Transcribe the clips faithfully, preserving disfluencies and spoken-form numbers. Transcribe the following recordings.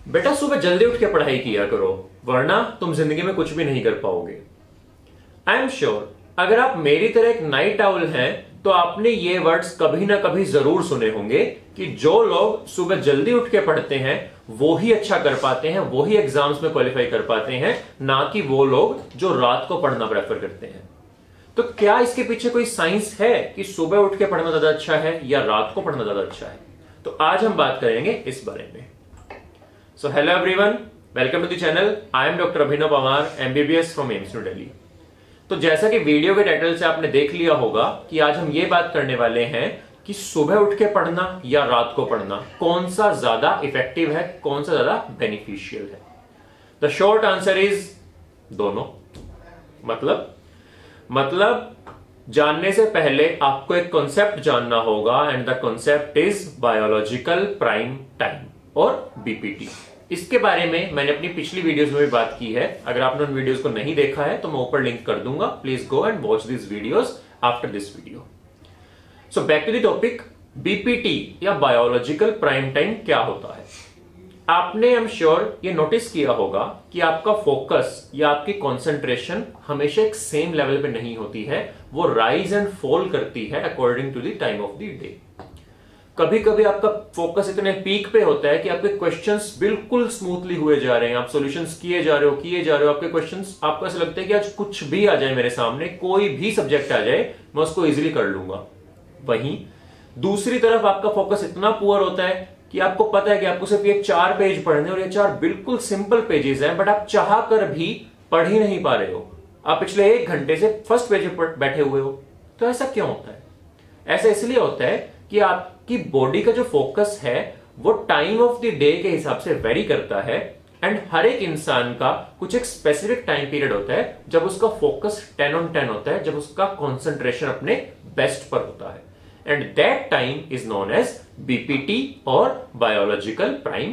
बेटा सुबह जल्दी उठ के पढ़ाई किया करो, वरना तुम जिंदगी में कुछ भी नहीं कर पाओगे। आई एम श्योर अगर आप मेरी तरह एक नाइट आउल हैं तो आपने ये वर्ड्स कभी ना कभी जरूर सुने होंगे कि जो लोग सुबह जल्दी उठ के पढ़ते हैं वो ही अच्छा कर पाते हैं, वो ही एग्जाम्स में क्वालिफाई कर पाते हैं, ना कि वो लोग जो रात को पढ़ना प्रेफर करते हैं। तो क्या इसके पीछे कोई साइंस है कि सुबह उठ के पढ़ना ज्यादा अच्छा है या रात को पढ़ना ज्यादा अच्छा है? तो आज हम बात करेंगे इस बारे में। So hello everyone, welcome to the channel. I am doctor Abhinav Pawar, MBBS from AIIMS New Delhi. तो जैसा कि वीडियो के टाइटल से आपने देख लिया होगा कि आज हम ये बात करने वाले हैं कि सुबह उठ के पढ़ना या रात को पढ़ना कौन सा ज्यादा इफेक्टिव है, कौन सा ज्यादा बेनिफिशियल है। द शॉर्ट आंसर इज दोनों। मतलब मतलब जानने से पहले आपको एक कॉन्सेप्ट जानना होगा and the concept is biological prime time और बीपीटी। इसके बारे में मैंने अपनी पिछली वीडियोस में भी बात की है। अगर आपने उन वीडियोस को नहीं देखा है तो मैं ऊपर लिंक कर दूंगा। Please go and watch this videos after this video. So back to the topic, BPT या बायोलॉजिकल प्राइम टाइम क्या होता है। आपने आई एम श्योर ये नोटिस किया होगा कि आपका फोकस या आपकी कंसंट्रेशन हमेशा एक सेम लेवल पे नहीं होती है, वो राइज एंड फॉल करती है according to the time of the day. कभी कभी आपका फोकस इतने पीक पे होता है कि आपके क्वेश्चंस बिल्कुल स्मूथली हुए जा रहे हैं, आप सॉल्यूशंस किए जा रहे हो किए जा रहे हो आपके क्वेश्चंस, आपको ऐसा लगता है कि आज कुछ भी आ जाए मेरे सामने, कोई भी सब्जेक्ट आ जाए मैं उसको इजीली कर लूंगा। वहीं दूसरी तरफ आपका फोकस इतना पुअर होता है कि आपको पता है कि आपको सिर्फ ये चार पेज पढ़ने और ये चार बिल्कुल सिंपल पेजेस हैं, बट आप चाह कर भी पढ़ ही नहीं पा रहे हो। आप पिछले एक घंटे से फर्स्ट पेज पर बैठे हुए हो। तो ऐसा क्यों होता है? ऐसा इसलिए होता है कि आपकी बॉडी का जो फोकस है वो टाइम ऑफ द डे के हिसाब से वेरी करता है एंड हर एक इंसान का कुछ एक स्पेसिफिक टाइम पीरियड होता है जब उसका फोकस टेन ऑन टेन होता है, जब उसका कंसंट्रेशन अपने बेस्ट पर होता है, and that time is known as BPT और बायोलॉजिकल प्राइम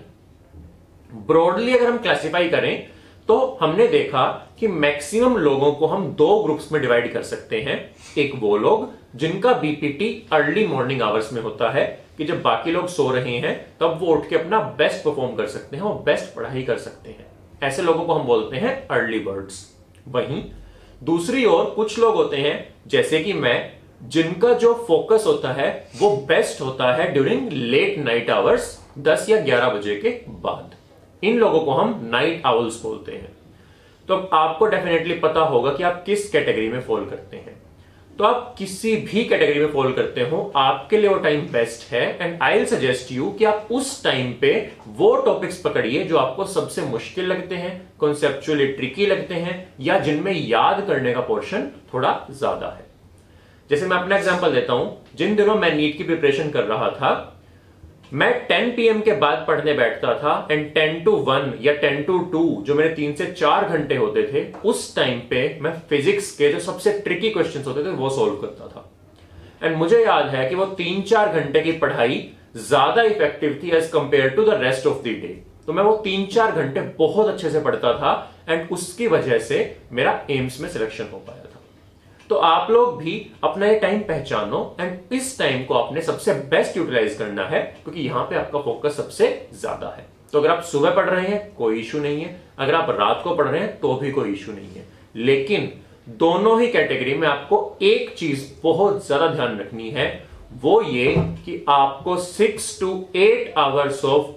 टाइम। ब्रॉडली अगर हम क्लासिफाई करें तो हमने देखा कि मैक्सिमम लोगों को हम दो ग्रुप्स में डिवाइड कर सकते हैं। एक वो लोग जिनका बीपीटी अर्ली मॉर्निंग आवर्स में होता है कि जब बाकी लोग सो रहे हैं तब वो उठ के अपना बेस्ट परफॉर्म कर सकते हैं, वो बेस्ट पढ़ाई कर सकते हैं। ऐसे लोगों को हम बोलते हैं अर्ली बर्ड्स। वहीं दूसरी ओर कुछ लोग होते हैं जैसे कि मैं, जिनका जो फोकस होता है वो बेस्ट होता है ड्यूरिंग लेट नाइट आवर्स, दस या ग्यारह बजे के बाद। इन लोगों को हम नाइट आउल्स बोलते हैं। तो आपको डेफिनेटली पता होगा कि आप किस कैटेगरी में फॉल करते हैं। तो आप किसी भी कैटेगरी में फॉल करते हो, आपके लिए वो टाइम बेस्ट है and I will suggest you कि आप उस टाइम पे वो टॉपिक्स पकड़िए जो आपको सबसे मुश्किल लगते हैं, कॉन्सेप्चुअली ट्रिकी लगते हैं, या जिनमें याद करने का पोर्शन थोड़ा ज्यादा है। जैसे मैं अपना एग्जांपल देता हूं, जिन दिनों मैं नीट की प्रिपरेशन कर रहा था, मैं टेन पी एम के बाद पढ़ने बैठता था एंड टेन टू वन या टेन टू टू जो मेरे तीन से चार घंटे होते थे, उस टाइम पे मैं फिजिक्स के जो सबसे ट्रिकी क्वेश्चंस होते थे वो सॉल्व करता था। एंड मुझे याद है कि वो तीन चार घंटे की पढ़ाई ज्यादा इफेक्टिव थी as compared to the rest of the day. तो मैं वो तीन चार घंटे बहुत अच्छे से पढ़ता था एंड उसकी वजह से मेरा एम्स में सिलेक्शन हो पाया था। तो आप लोग भी अपना ये टाइम पहचानो एंड इस टाइम को आपने सबसे बेस्ट यूटिलाइज करना है, क्योंकि यहां पे आपका फोकस सबसे ज्यादा है। तो अगर आप सुबह पढ़ रहे हैं कोई इशू नहीं है, अगर आप रात को पढ़ रहे हैं तो भी कोई इशू नहीं है। लेकिन दोनों ही कैटेगरी में आपको एक चीज बहुत ज्यादा ध्यान रखनी है, वो ये कि आपको six to eight hours of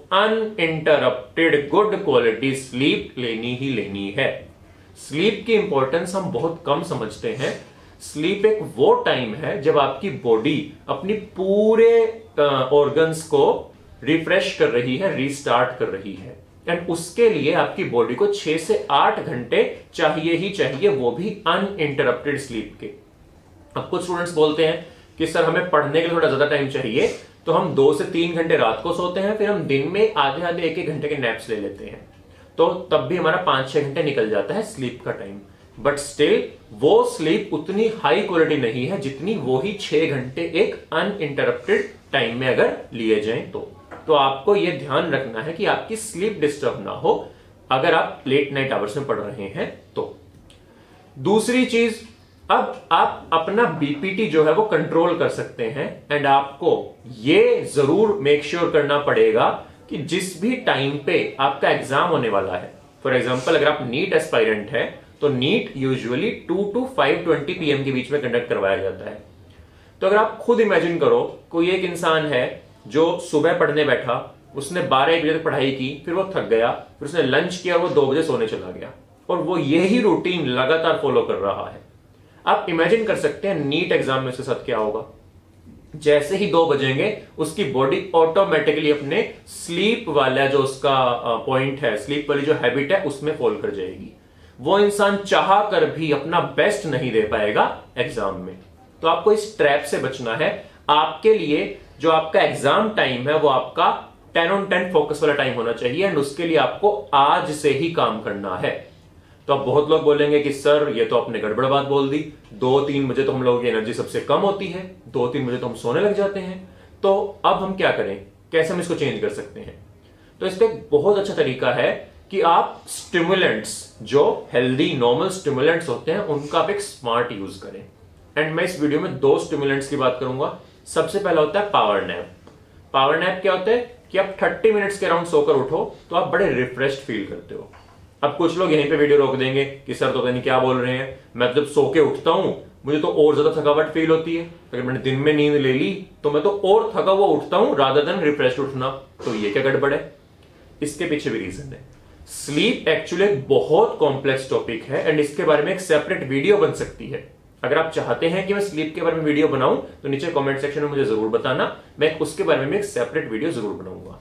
uninterrupted good quality sleep लेनी ही लेनी है। स्लीप की इंपॉर्टेंस हम बहुत कम समझते हैं। स्लीप एक वो टाइम है जब आपकी बॉडी अपनी पूरे ऑर्गन्स को रिफ्रेश कर रही है, रीस्टार्ट कर रही है, एंड उसके लिए आपकी बॉडी को छह से आठ घंटे चाहिए ही चाहिए, वो भी अनइंटरप्टेड स्लीप के। अब कुछ स्टूडेंट्स बोलते हैं कि सर हमें पढ़ने के लिए थोड़ा ज्यादा टाइम चाहिए, तो हम दो से तीन घंटे रात को सोते हैं, फिर हम दिन में आधे आधे एक एक घंटे के नैप्स ले लेते हैं, तो तब भी हमारा पांच छह घंटे निकल जाता है स्लीप का टाइम। बट स्टिल वो स्लीप उतनी हाई क्वालिटी नहीं है जितनी वो ही छह घंटे एक अनइंटरप्टेड टाइम में अगर लिए जाएं तो तो आपको यह ध्यान रखना है कि आपकी स्लीप डिस्टर्ब ना हो अगर आप लेट नाइट आवर्स में पढ़ रहे हैं तो। दूसरी चीज, अब आप अपना बीपीटी जो है वो कंट्रोल कर सकते हैं एंड आपको ये जरूर मेक श्योर करना पड़ेगा कि जिस भी टाइम पे आपका एग्जाम होने वाला है, फॉर एग्जाम्पल अगर आप नीट एस्पायरेंट है तो NEET usually two to five twenty PM के बीच में कंडक्ट करवाया जाता है। तो अगर आप खुद इमेजिन करो, कोई एक इंसान है जो सुबह पढ़ने बैठा, उसने बारह एक बजे तक पढ़ाई की, फिर वो थक गया, फिर उसने लंच किया और वो दो बजे सोने चला गया, और वो यही रूटीन लगातार फॉलो कर रहा है। आप इमेजिन कर सकते हैं नीट एग्जाम में उसके साथ क्या होगा। जैसे ही दो बजेंगे उसकी बॉडी ऑटोमेटिकली अपने स्लीप वाला जो उसका पॉइंट है, स्लीप वाली जो हैबिट है, उसमें फॉल कर जाएगी। वो इंसान चाह कर भी अपना बेस्ट नहीं दे पाएगा एग्जाम में। तो आपको इस ट्रैप से बचना है। आपके लिए जो आपका एग्जाम टाइम है वो आपका टेन ऑन टेन फोकस वाला टाइम होना चाहिए, एंड उसके लिए आपको आज से ही काम करना है। तो अब बहुत लोग बोलेंगे कि सर ये तो आपने गड़बड़ बात बोल दी, दो तीन बजे तो हम लोगों की एनर्जी सबसे कम होती है, दो तीन बजे तो हम सोने लग जाते हैं, तो अब हम क्या करें, कैसे हम इसको चेंज कर सकते हैं। तो इसका एक बहुत अच्छा तरीका है कि आप स्टिमुलेंट्स, जो हेल्दी नॉर्मल स्टिमुलेंट्स होते हैं, उनका आप एक स्मार्ट यूज करें। एंड मैं इस वीडियो में दो स्टिमुलेंट्स की बात करूंगा। सबसे पहला होता है पावर नैप। पावर नैप क्या होता है कि आप थर्टी मिनट्स के अराउंड सोकर उठो तो आप बड़े रिफ्रेश्ड फील करते हो। अब कुछ लोग यहीं पे वीडियो रोक देंगे कि सर तो पता नहीं क्या बोल रहे हैं, मैं जब सो के उठता हूं मुझे तो और ज्यादा थकावट फील होती है, अगर मैंने दिन में नींद ले ली तो मैं तो और थका हुआ उठता हूं रादर देन रिफ्रेश्ड उठना। तो ये क्या गड़बड़ है? इसके पीछे भी रीजन है। स्लीप एक्चुअली एक बहुत कॉम्प्लेक्स टॉपिक है, एंड इसके बारे में एक सेपरेट वीडियो बन सकती है। अगर आप चाहते हैं कि मैं स्लीप के बारे में वीडियो बनाऊं तो नीचे कमेंट सेक्शन में मुझे जरूर बताना, मैं उसके बारे में एक सेपरेट वीडियो जरूर बनाऊंगा।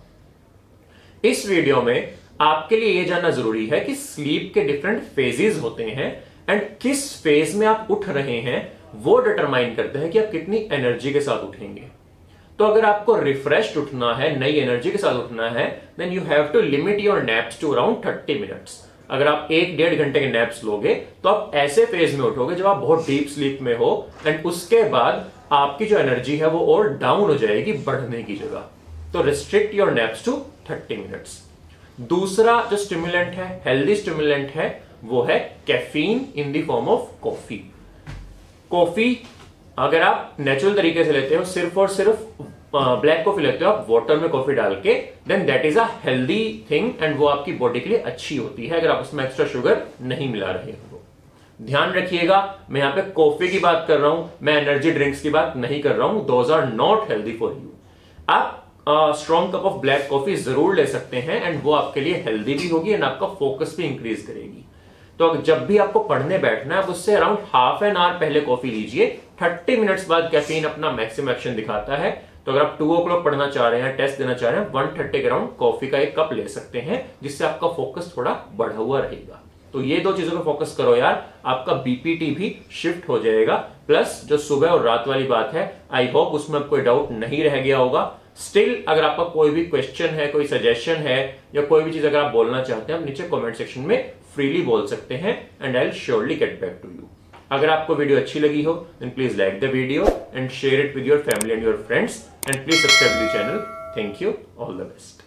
इस वीडियो में आपके लिए यह जानना जरूरी है कि स्लीप के डिफरेंट फेजेस होते हैं, एंड किस फेज में आप उठ रहे हैं वो डिटरमाइन करते हैं कि आप कितनी एनर्जी के साथ उठेंगे। तो अगर आपको रिफ्रेश्ड उठना है, नई एनर्जी के साथ उठना है, then you have to limit your naps to around thirty minutes. अगर आप एक डेढ़ घंटे के नैप्स लोगे तो आप ऐसे फेज में उठोगे जब आप बहुत डीप स्लीप में हो, एंड उसके बाद आपकी जो एनर्जी है वो और डाउन हो जाएगी बढ़ने की जगह। तो restrict your naps to thirty minutes. दूसरा जो स्टिमुलेंट है, हेल्दी स्टिमुलेंट है, वो है caffeine in the form of coffee. Coffee अगर आप नेचुरल तरीके से लेते हो, सिर्फ और सिर्फ ब्लैक कॉफी लेते हो आप वाटर में कॉफी डाल के, then that is a healthy thing, and वो आपकी बॉडी के लिए अच्छी होती है अगर आप उसमें एक्स्ट्रा शुगर नहीं मिला रहे हो। ध्यान रखिएगा, मैं यहां पे कॉफी की बात कर रहा हूं, मैं एनर्जी ड्रिंक्स की बात नहीं कर रहा हूं। Those are not healthy for you. आप strong cup of black coffee जरूर ले सकते हैं, एंड वो आपके लिए हेल्दी भी होगी एंड आपका फोकस भी इंक्रीज करेगी। तो जब भी आपको पढ़ने बैठना है, आप उससे अराउंड हाफ एन आवर पहले कॉफी लीजिए। थर्टी मिनट्स बाद कैफीन अपना मैक्सिमम एक्शन दिखाता है। तो अगर आप टू ओ क्लॉक पढ़ना चाह रहे हैं, टेस्ट देना चाह रहे हैं, वन थर्टी के अराउंड कॉफी का एक कप ले सकते हैं, जिससे आपका फोकस थोड़ा बढ़ा हुआ रहेगा। तो ये दो चीजों पे फोकस करो यार, आपका बीपीटी भी शिफ्ट हो जाएगा। प्लस जो सुबह और रात वाली बात है, आई होप उसमें कोई डाउट नहीं रह गया होगा। स्टिल अगर आपका कोई भी क्वेश्चन है, कोई सजेशन है, या कोई भी चीज अगर आप बोलना चाहते हैं, आप नीचे कमेंट सेक्शन में फ्रीली बोल सकते हैं, and I will surely get back to you. अगर आपको वीडियो अच्छी लगी हो then please like the video and share it with your family and your friends, and please subscribe the channel. Thank you, all the best.